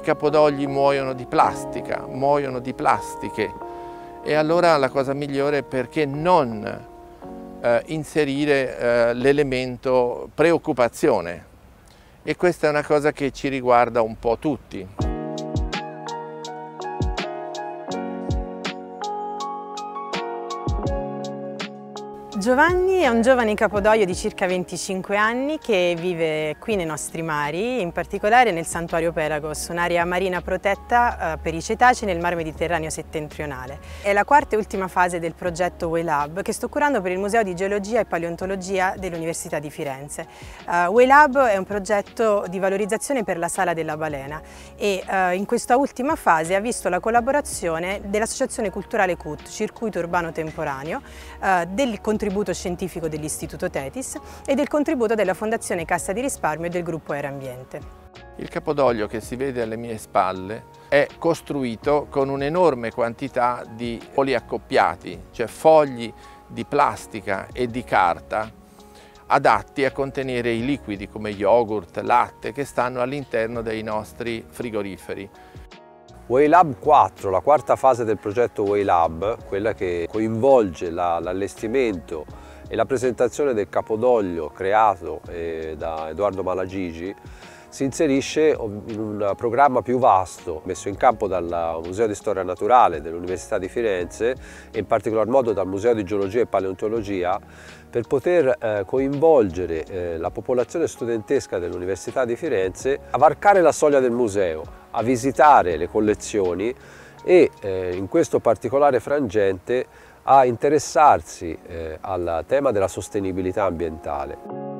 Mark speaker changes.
Speaker 1: capodogli muoiono di plastica, muoiono di plastiche, e allora la cosa migliore è perché non inserire l'elemento preoccupazione, e questa è una cosa che ci riguarda un po' tutti.
Speaker 2: Giovanni è un giovane capodoglio di circa 25 anni che vive qui nei nostri mari, in particolare nel Santuario Pelagos, un'area marina protetta per i cetacei nel Mar Mediterraneo settentrionale. È la quarta e ultima fase del progetto WayLab che sto curando per il Museo di Geologia e Paleontologia dell'Università di Firenze. WayLab è un progetto di valorizzazione per la sala della balena e in questa ultima fase ha visto la collaborazione dell'Associazione Culturale CUT, Circuito Urbano Temporaneo, del contributo scientifico dell'Istituto Tetis e del contributo della Fondazione Cassa di Risparmio e del gruppo Aera Ambiente.
Speaker 1: Il capodoglio che si vede alle mie spalle è costruito con un'enorme quantità di poliaccoppiati, cioè fogli di plastica e di carta adatti a contenere i liquidi come yogurt, latte, che stanno all'interno dei nostri frigoriferi.
Speaker 3: WayLab 4, la quarta fase del progetto WayLab, quella che coinvolge l'allestimento e la presentazione del capodoglio creato da Edoardo Malagigi, si inserisce in un programma più vasto messo in campo dal Museo di Storia Naturale dell'Università di Firenze e in particolar modo dal Museo di Geologia e Paleontologia, per poter coinvolgere la popolazione studentesca dell'Università di Firenze a varcare la soglia del museo, a visitare le collezioni e in questo particolare frangente a interessarsi al tema della sostenibilità ambientale.